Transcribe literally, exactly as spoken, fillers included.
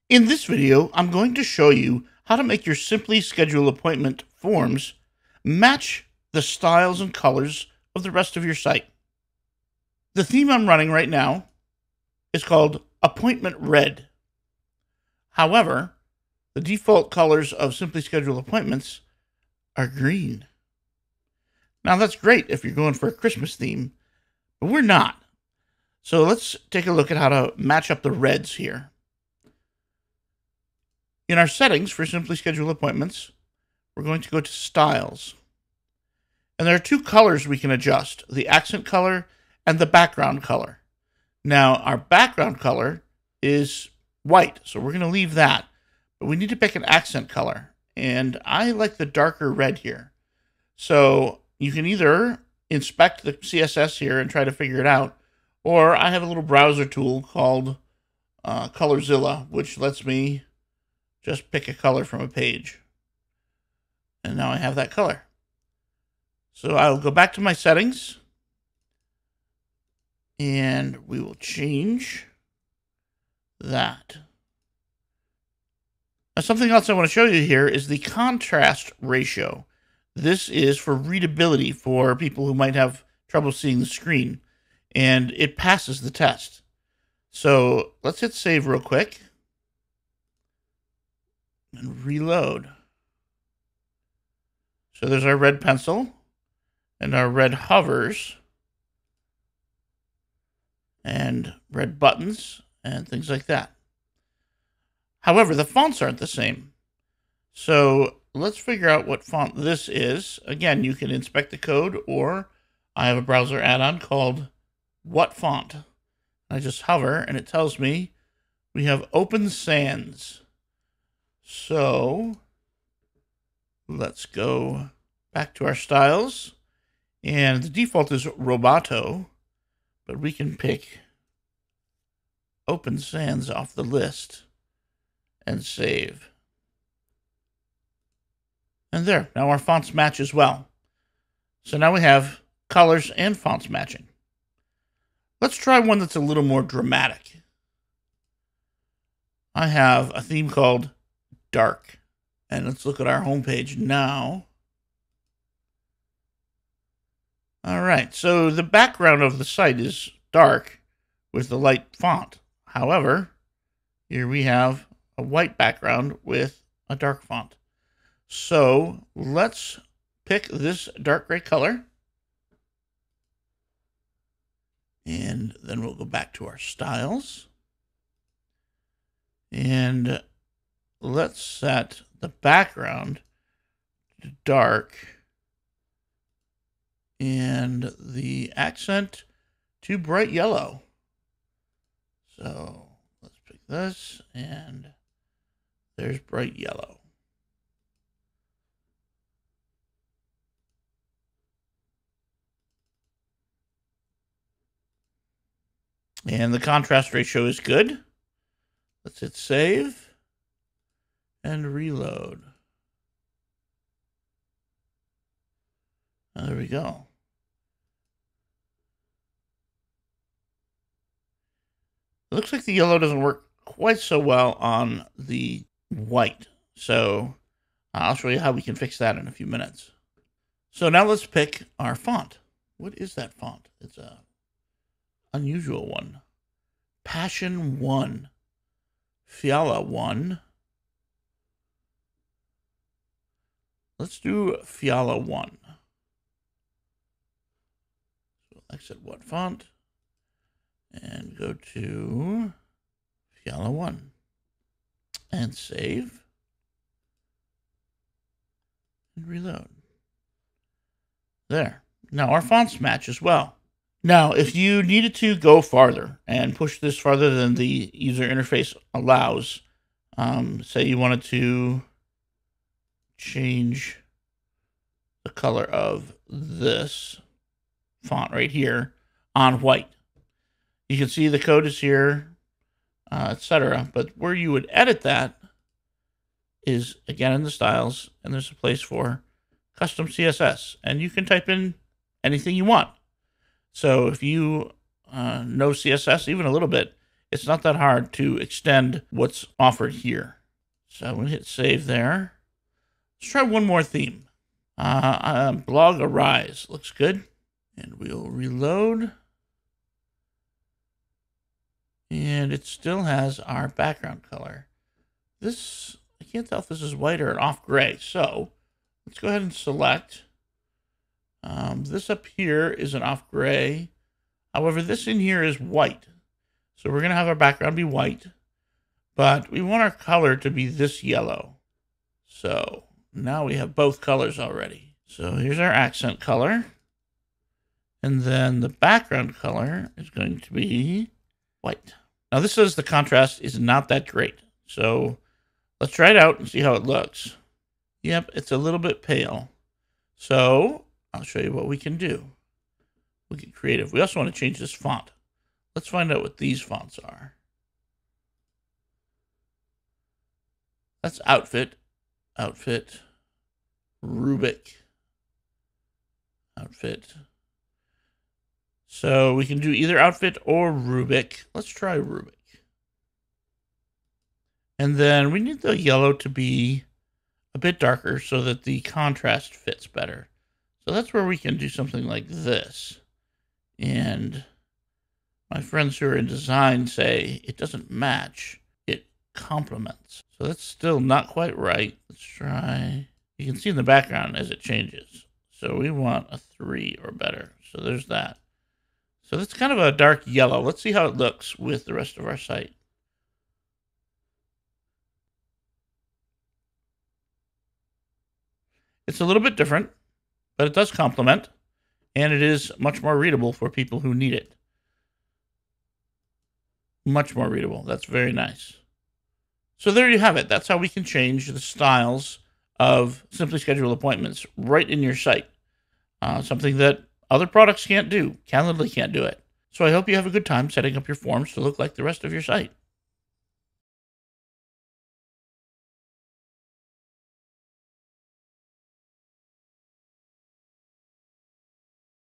In this video, I'm going to show you how to make your Simply Schedule Appointment forms match the styles and colors of the rest of your site. The theme I'm running right now is called Appointment Red. However, the default colors of Simply Schedule Appointments are green. Now that's great if you're going for a Christmas theme, but we're not. So let's take a look at how to match up the reds here. In our settings for Simply Schedule Appointments, we're going to go to Styles. And there are two colors we can adjust, the accent color and the background color. Now, our background color is white, so we're going to leave that. But we need to pick an accent color. And I like the darker red here. So you can either inspect the C S S here and try to figure it out, or I have a little browser tool called uh, Colorzilla, which lets me just pick a color from a page. And now I have that color. So I'll go back to my settings. And we will change that. Now something else I want to show you here is the contrast ratio. This is for readability for people who might have trouble seeing the screen. And it passes the test. So let's hit save real quick. And reload. So there's our red pencil and our red hovers and red buttons and things like that. However, the fonts aren't the same. So let's figure out what font this is. Again, you can inspect the code, or I have a browser add-on called What Font. I just hover and it tells me we have Open Sans. So let's go back to our styles, and the default is Roboto, but we can pick Open Sans off the list and save. And there, now our fonts match as well. So now we have colors and fonts matching. Let's try one that's a little more dramatic. I have a theme called Dark. And let's look at our homepage now. All right, so the background of the site is dark with the light font. However, here we have a white background with a dark font. So let's pick this dark gray color. And then we'll go back to our styles. And let's set the background to dark and the accent to bright yellow. So let's pick this, and there's bright yellow. And the contrast ratio is good. Let's hit save and reload. There we go. It looks like the yellow doesn't work quite so well on the white. So I'll show you how we can fix that in a few minutes. So now let's pick our font. What is that font? It's a unusual one. Passion one. Fjalla one. Let's do Fjalla one. So exit what font and go to Fjalla one and save and reload. There. Now our fonts match as well. Now, if you needed to go farther and push this farther than the user interface allows, um, say you wanted to change the color of this font right here on white. You can see the code is here, uh, et cetera. But where you would edit that is, again, in the styles, and there's a place for custom C S S. And you can type in anything you want. So if you uh, know C S S even a little bit, it's not that hard to extend what's offered here. So I'm going to hit save there. Let's try one more theme. Uh, uh, blog Arise looks good. And we'll reload. And it still has our background color. This, I can't tell if this is white or an off gray. So let's go ahead and select. Um, this up here is an off gray. However, this in here is white. So we're going to have our background be white. But we want our color to be this yellow. So now we have both colors already. So here's our accent color. And then the background color is going to be white. Now this says the contrast is not that great. So let's try it out and see how it looks. Yep, it's a little bit pale. So I'll show you what we can do. We'll get creative. We also want to change this font. Let's find out what these fonts are. That's Outfit, Outfit, Rubik, Outfit. So we can do either Outfit or Rubik. Let's try Rubik. And then we need the yellow to be a bit darker so that the contrast fits better. So that's where we can do something like this. And my friends who are in design say it doesn't match, it complements. So that's still not quite right. Let's try. You can see in the background as it changes. So we want a three or better. So there's that. So that's kind of a dark yellow. Let's see how it looks with the rest of our site. It's a little bit different, but it does complement, and it is much more readable for people who need it. Much more readable. That's very nice. So there you have it. That's how we can change the styles of Simply Schedule Appointments right in your site. Uh, something that other products can't do. Calendly can't do it. So I hope you have a good time setting up your forms to look like the rest of your site.